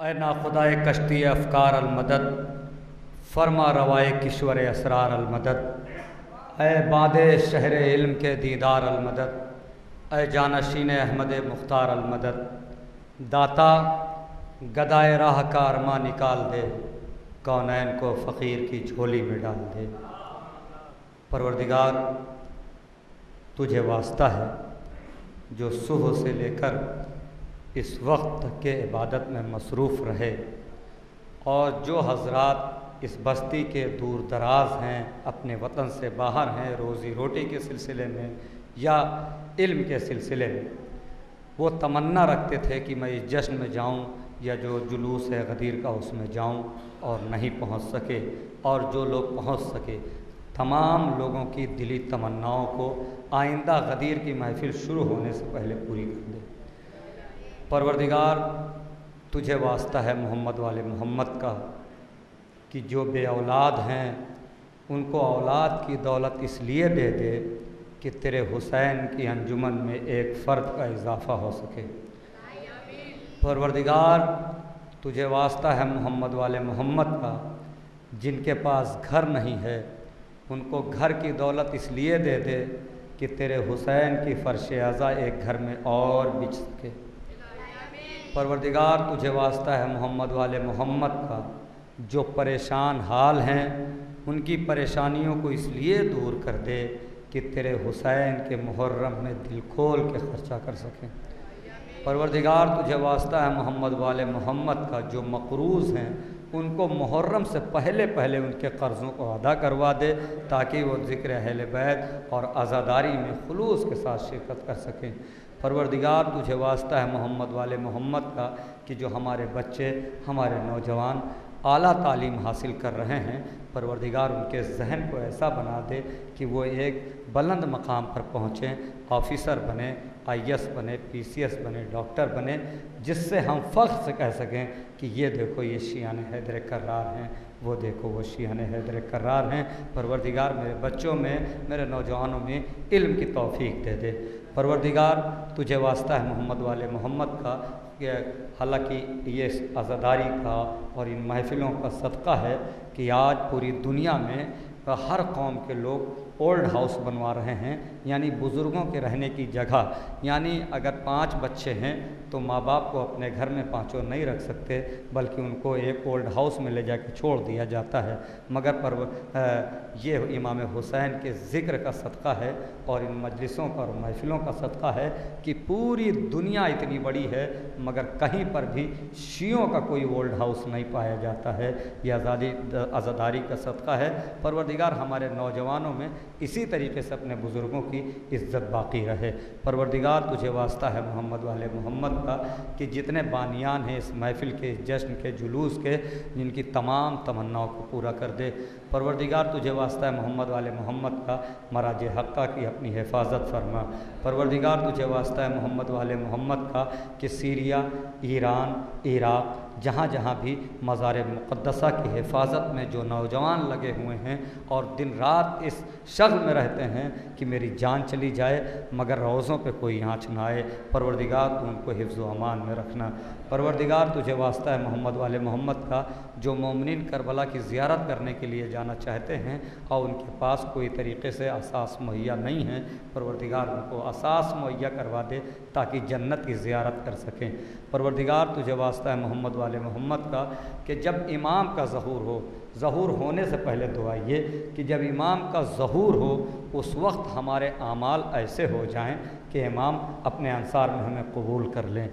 ऐ नाखुदाए कश्ती अफ़कार अलमदद, फरमा रवाए किश्वर असरार अलमदद। ऐ बादे शहर इल्म के दीदार अलमदद, ऐ जानशीन अहमद मुख्तार अलमदद। दाता गदाए राह का अरमा निकाल दे, कौनैन को फ़कीर की झोली में डाल दे। परवरदिगार तुझे वास्ता है जो सुबह से लेकर इस वक्त तक के इबादत में मसरूफ़ रहे, और जो हज़रात इस बस्ती के दूर दराज हैं, अपने वतन से बाहर हैं, रोज़ी रोटी के सिलसिले में या इल्म के सिलसिले में, वो तमन्ना रखते थे कि मैं इस जश्न में जाऊं या जो जुलूस है गदीर का उसमें जाऊं, और नहीं पहुंच सके। और जो लोग पहुंच सके, तमाम लोगों की दिली तमन्नाओं को आइंदा गदीर की महफ़िल शुरू होने से पहले पूरी कर दे। परवरदिगार तुझे वास्ता है मोहम्मद वाले मोहम्मद का कि जो बे औलाद हैं उनको औलाद की दौलत इसलिए दे दे कि तेरे हुसैन की अंजुमन में एक फ़र्द का इजाफ़ा हो सके। परवरदिगार तुझे वास्ता है मोहम्मद वाले मोहम्मद का, जिनके पास घर नहीं है उनको घर की दौलत इसलिए दे दे कि तेरे हुसैन की फ़र्श अज़ा एक घर में और बिछ सके। परवरदिगार तुझे वास्ता है मोहम्मद वाले मोहम्मद का, जो परेशान हाल हैं उनकी परेशानियों को इसलिए दूर कर दे कि तेरे हुसैन के मुहर्रम में दिल खोल के ख़र्चा कर सकें। परवरदिगार तुझे वास्ता है मोहम्मद वाले मोहम्मद का, जो मक़रूज़ हैं उनको मुहर्रम से पहले पहले उनके कर्ज़ों को अदा करवा दे, ताकि वो ज़िक्र अहले बैत और आज़ादारी में खुलूस के साथ शिरकत कर सकें। परवरदिगार तुझे वास्ता है मोहम्मद वाले मोहम्मद का कि जो हमारे बच्चे, हमारे नौजवान आला तालीम हासिल कर रहे हैं, परवरदिगार उनके जहन को ऐसा बना दे कि वो एक बुलंद मकाम पर पहुँचें, ऑफ़िसर बने, IAS बने, PCS बने, डॉक्टर बने, जिससे हम फ़ख्र से कह सकें कि ये देखो ये शियान हैदर कर्रार हैं, वो देखो वो शियान हैदर कर्रार हैं। परवरदिगार मेरे बच्चों में, मेरे नौजवानों में इल्म की तौफ़ीक दे दे। परवरदिगार तुझे वास्ता है मोहम्मद वाले मोहम्मद का, हालांकि ये आज़ादारी का और इन महफ़िलों का सदक़ा है कि आज पूरी दुनिया में हर कौम के लोग ओल्ड हाउस बनवा रहे हैं, यानी बुज़ुर्गों के रहने की जगह। यानी अगर 5 बच्चे हैं तो माँ बाप को अपने घर में पाँचों नहीं रख सकते, बल्कि उनको एक ओल्ड हाउस में ले जाकर छोड़ दिया जाता है। मगर ये इमाम हुसैन के ज़िक्र का सदक़ा है और इन मजलिसों का और महफ़िलों का सदक़ा है कि पूरी दुनिया इतनी बड़ी है मगर कहीं पर भी शियों का कोई ओल्ड हाउस नहीं पाया जाता है। यह आज़ादारी का सदक़ा है। परवरदिगार हमारे नौजवानों में इसी तरीके से अपने बुज़ुर्गों की इज़्ज़त बाक़ी रहे। परवरदिगार तुझे वास्ता है मोहम्मद वाले मोहम्मद का कि जितने बानियान हैं इस महफ़िल के, इस जश्न के, जुलूस के, जिनकी तमाम तमन्नाओं को पूरा कर दे। परवरदिगार तुझे वास्ता है मोहम्मद वाले मोहम्मद का, मराज हक़्क़ा की अपनी हिफाजत फरमा। परवरदिगार तुझे वास्ता है मोहम्मद वाले मोहम्मद का कि सीरिया, ईरान, इराक़, जहाँ जहाँ भी मज़ार मुक़द्दसा की हिफाजत में जो नौजवान लगे हुए हैं और दिन रात इस शग़ल में रहते हैं कि मेरी जान चली जाए मगर रोज़ों पे कोई आँच ना आए, परवरदिगार तू उनको हिफ्ज़ व अमान में रखना। परवरदिगार तुझे वास्ता है मोहम्मद वाले मोहम्मद का, जो मोमिनीन करबला की ज़ियारत करने के लिए जाना चाहते हैं और उनके पास कोई तरीक़े से असास मुहैया नहीं है, परवरदिगार उनको असास मुहैया करवा दे ताकि जन्नत की ज़ियारत कर सकें। परवरदिगार तुझे वास्ता है मोहम्मद वाले मोहम्मद का कि जब इमाम का ज़हूर हो, ज़हूर होने से पहले दुआ ये कि जब इमाम का ज़हूर हो उस वक्त हमारे आमाल ऐसे हो जाएं कि इमाम अपने अंसार में हमें कबूल कर लें।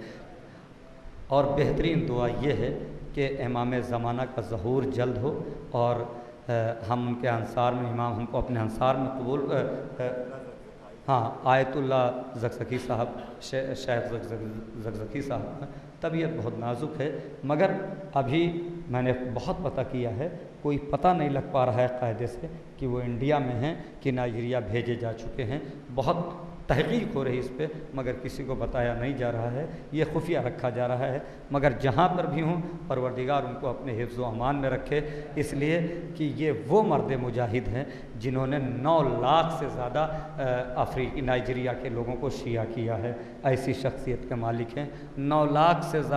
और बेहतरीन दुआ ये है कि इमाम ज़माना का ज़हूर जल्द हो और हम उनके अंसार में, इमाम हमको अपने अंसार में कबूल हाँ, आयतुल्ला ज़कज़की साहब, शेख ज़कज़की साहब, तबीयत बहुत नाजुक है मगर अभी मैंने बहुत पता किया है, कोई पता नहीं लग पा रहा है कायदे से कि वो इंडिया में हैं कि नाइजीरिया भेजे जा चुके हैं। बहुत तहक़ीक़ हो रही इस पर मगर किसी को बताया नहीं जा रहा है, ये खुफिया रखा जा रहा है। मगर जहाँ पर भी हों परवरदिगार उनको अपने हिफ्ज़ व अमान में रखे, इसलिए कि ये वो मर्द मुजाहिद हैं जिन्होंने 9 लाख से ज़्यादा अफ्रीकी नाइजीरिया के लोगों को शिया किया है। ऐसी शख्सियत के मालिक हैं। 9 लाख से ज़्यादा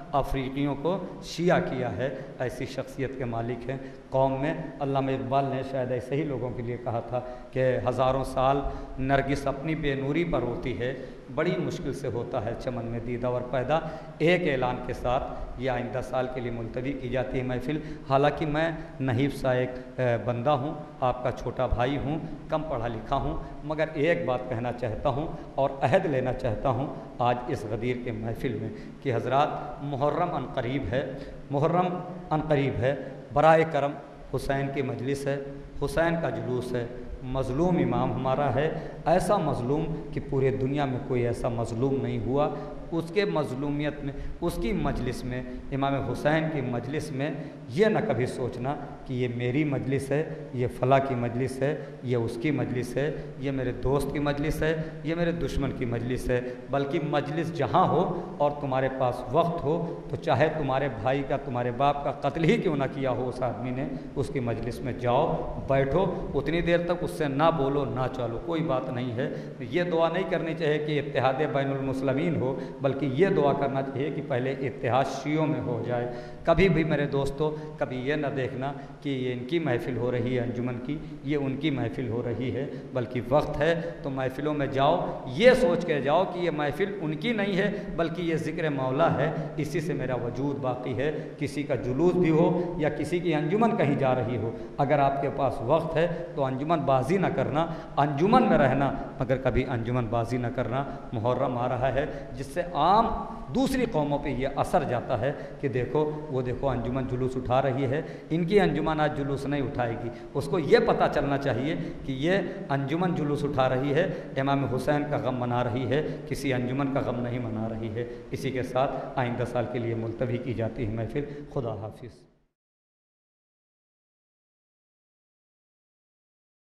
अफ्रीकियों को शिया किया है, ऐसी शख्सियत के मालिक हैं कौम में। अल्लामा इकबाल ने शायद ऐसे ही लोगों के लिए कहा था कि हज़ारों साल नरगिस अपनी बेनूरी पर होती है, बड़ी मुश्किल से होता है चमन में दीदावर पैदा। एक ऐलान के साथ ये आइंदा साल के लिए मुलतवी की जाती है महफ़िल। हालांकि मैं नहीफ सा एक बंदा हूँ, आपका छोटा भाई हूँ, कम पढ़ा लिखा हूँ, मगर एक बात कहना चाहता हूँ और अहद लेना चाहता हूँ आज इस गदीर के महफ़िल में कि हज़रात मुहर्रम अनकरीब है, मुहर्रम अनकरीब है, बराए करम हुसैन की मजलिस है, हुसैन का जुलूस है, मज़लूम इमाम हमारा है, ऐसा मज़लूम कि पूरे दुनिया में कोई ऐसा मज़लूम नहीं हुआ। उसके मज़लूमियत में, उसकी मजलिस में, इमाम हुसैन की मजलिस में ये न कभी सोचना कि ये मेरी मजलिस है, ये फ़ला की मजलिस है, ये उसकी मजलिस है, ये मेरे दोस्त की मजलिस है, ये मेरे दुश्मन की मजलिस है। बल्कि मजलिस जहाँ हो और तुम्हारे पास वक्त हो तो चाहे तुम्हारे भाई का, तुम्हारे बाप का कत्ल ही क्यों ना किया हो उस आदमी ने, उसकी मजलिस में जाओ, बैठो, उतनी देर तक उससे ना बोलो ना चलो, कोई बात नहीं है। ये दुआ नहीं करनी चाहिए कि इत्तेहाद बैनुल मुस्लिमीन हो, बल्कि ये दुआ करना चाहिए कि पहले इत्तेहाद शियों में हो जाए। कभी भी मेरे दोस्तों कभी ये न देखना कि ये इनकी महफ़िल हो रही है अंजुमन की, ये उनकी महफ़िल हो रही है, बल्कि वक्त है तो महफ़िलों में जाओ, ये सोच के जाओ कि ये महफ़िल उनकी नहीं है बल्कि ये ज़िक्र मौला है, इसी से मेरा वजूद बाकी है। किसी का जुलूस भी हो या किसी की अंजुमन कहीं जा रही हो, अगर आपके पास वक्त है तो अंजुमन बाजी न करना, अंजुमन में रहना, मगर कभी अंजुमन बाजी न करना। मुहर्रम आ रहा है जिससे आम दूसरी कौमों पे ये असर जाता है कि देखो वो देखो अंजुमन जुलूस उठा रही है, इनकी अंजुमन आज जुलूस नहीं उठाएगी। उसको ये पता चलना चाहिए कि ये अंजुमन जुलूस उठा रही है, इमाम हुसैन का गम मना रही है, किसी अंजुमन का गम नहीं मना रही है। इसी के साथ आइंदा साल के लिए मुलतवी की जाती है महफिल। खुदा हाफिज़।